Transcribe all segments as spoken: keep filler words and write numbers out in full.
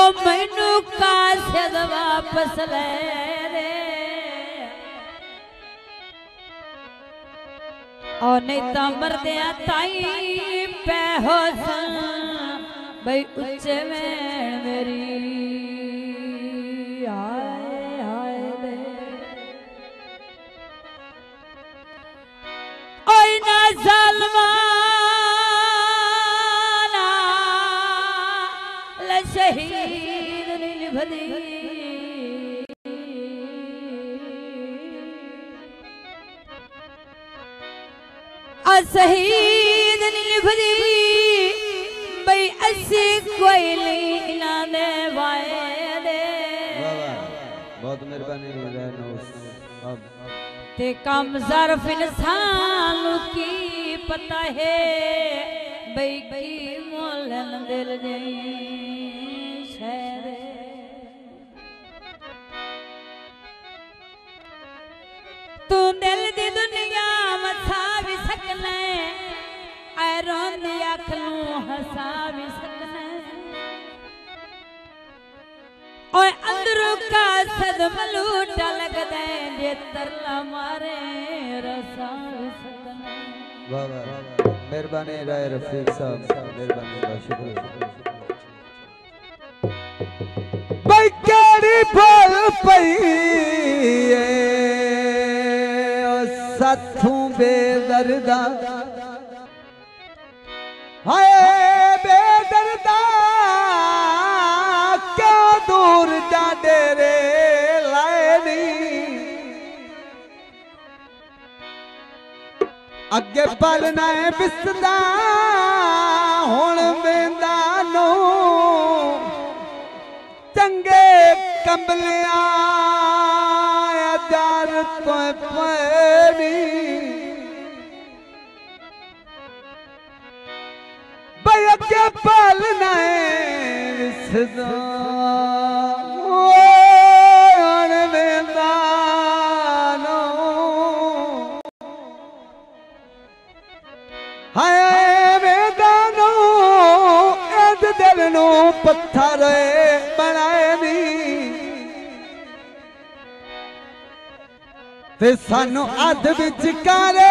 मैनू काशद वापस ले रे और नहीं तो मरदिया ताई पै हो सन भाई उच्चे में मेरी हाय हाय रे ओए ना सलमाना ल शहीद निभदी शहीद निभदी भाई ऐसी कोई ना दे वायदे बहुत मेहरबानी ते कम ज़र्फ इंसान की पता है भाई की मोलन दिल नहीं शहर तू दिल दी दुनिया मथा भी सकना ऐ रोंदी अख नूं हसा भी सकना ओए अंदरों का सदम लूटा लगदा जे तरला मारे रसा भी सकना वाह वाह मेहरबानी राय रफीक साहब मेहरबानी का शुक्रिया भाई केड़ी पल पई साथों बेदर्दा हाय बेदर्दा क्यों दूर जा डेरे लाए नी अगे पलना है बिसदा हुण वेंदा नो चंगे कंबलिया जार तो पैनी भाई अगे पालना है सदा वेंदानो हाय वेंदानो एद दिल नो पत्थर बनाए नी ते सानू अध विचकारे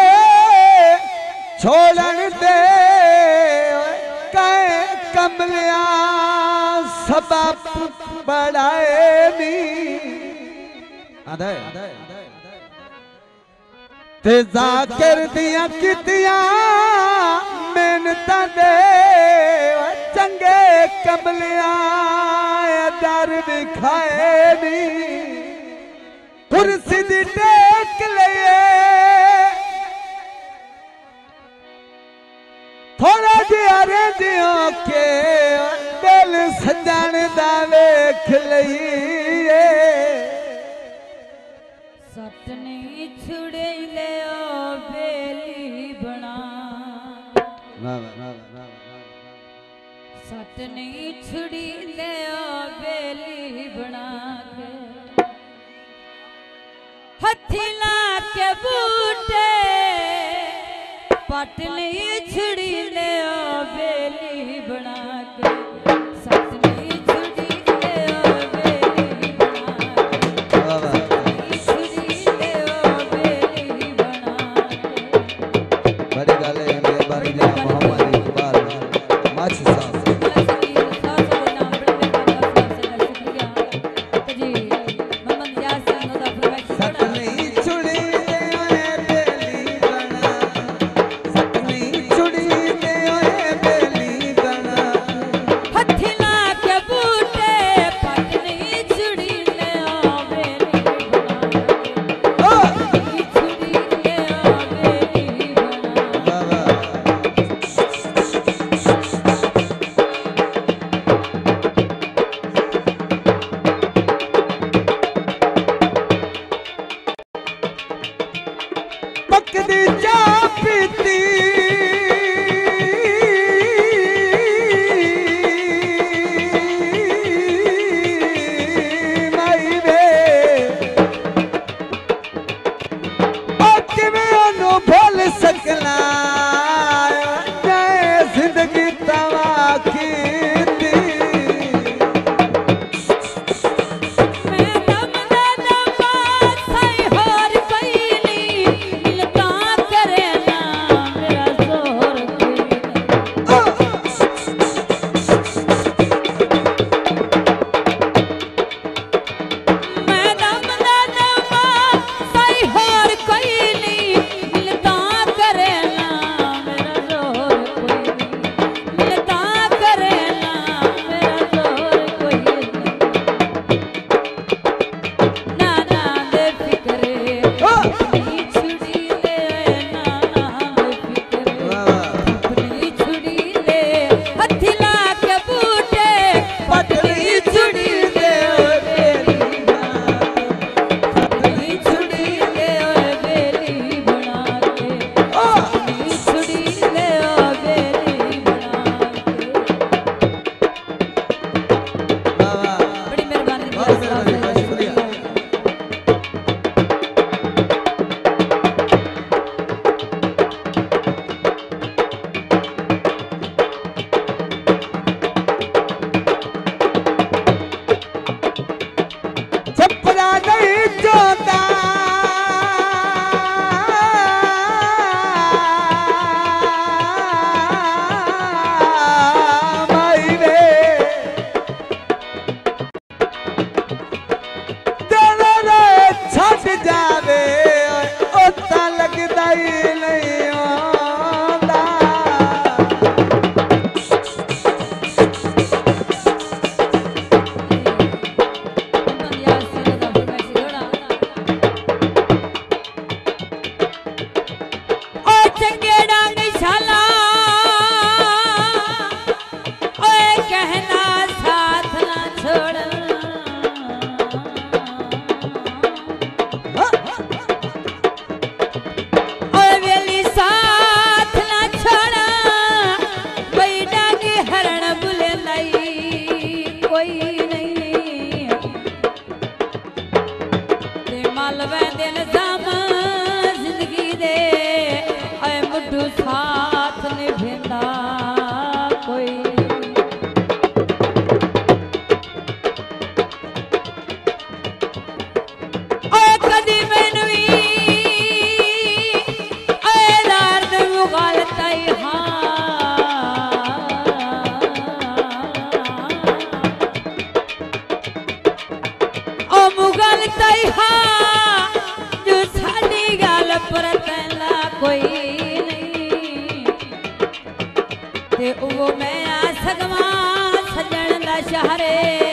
छोड़न दे कै कमलिया सबब बढ़ाए नी ते जाकिर दिया कितिया मेहनतां दे चंगे कमलिया दर विखाए नी कुर्सी दी टेक लिए थोड़ा जिहा रेजियो के दिल सजन दा वेख लईए सट नहीं छुड़े ले ओ बेली बना सट नहीं छुड़ी ले ओ बेली बना के हथी ला के बूटे पट नहीं छुड़ी ले ओ बेली बना के सट नहीं छुड़ी ले ओ बेली बना के छुड़ी ले ओ बेली बना के बड़ी गल है मेहरबानी मोहम्मद इकबाल माची साहब छुड़ी कहना साथ ना छोड़ और वेली साथ ना छोड़ा बैठा के हरण बुले लाई कोई नहीं ते मालवे दिन जामा जिंदगी दे ऐ मुड्ढू साथ निभेंदा कोई ओए कदी मैनू भी ऐ दर्द मुगालता ही हाँ ओ मुगालता ही हाँ जो साडी गल पर तैला कोई नहीं ते वो मैं आ सगवा सजन दा शहरे